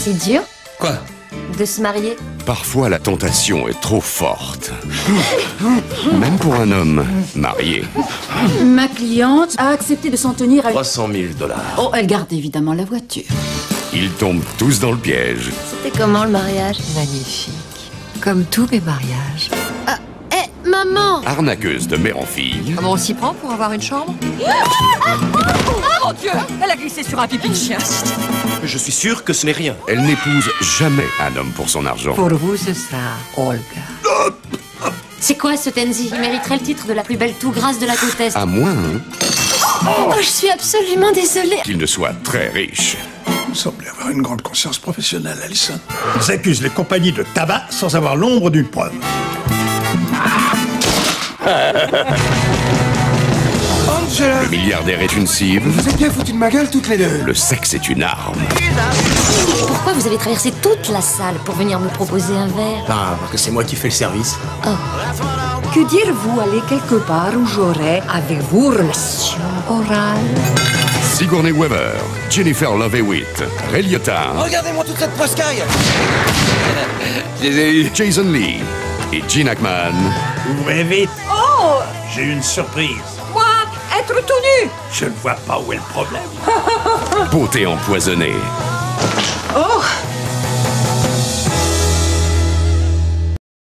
C'est dur Quoi? de se marier. Parfois, la tentation est trop forte. Même pour un homme marié. Ma cliente a accepté de s'en tenir à... 300 000 $. Oh, elle garde évidemment la voiture. Ils tombent tous dans le piège. C'était comment le mariage? Magnifique. Comme tous mes mariages. Eh, maman! Arnaqueuse de mère en fille. Comment on s'y prend pour avoir une chambre? Oh mon Dieu! Elle a glissé sur un pipi de chien. Je suis sûr que ce n'est rien. Elle n'épouse jamais un homme pour son argent. Pour vous, ce sera Olga. C'est quoi ce Tenzi? Il mériterait le titre de la plus belle tout grasse de la côte Est. À moins Oh, je suis absolument désolée. qu'il ne soit très riche. Vous semblez avoir une grande conscience professionnelle, Alison. Ils accusent les compagnies de tabac sans avoir l'ombre d'une preuve. Angela! Le milliardaire est une cible. Vous êtes bien foutus de ma gueule toutes les deux. Le sexe est une arme. Pourquoi vous avez traversé toute la salle pour venir me proposer un verre? Ah, parce que c'est moi qui fais le service. Que dire-vous aller quelque part où j'aurai avec vous relation orale? Sigourney Weaver, Jennifer Love Hewitt, Ray Liotta, Regardez-moi toute cette poiscaille. je les ai eus, Jason Lee et Gene Hackman. Ouvrez vite. Oh! J'ai une surprise. Moi, être tout nu! Je ne vois pas où est le problème. Beauté empoisonnée. Oh!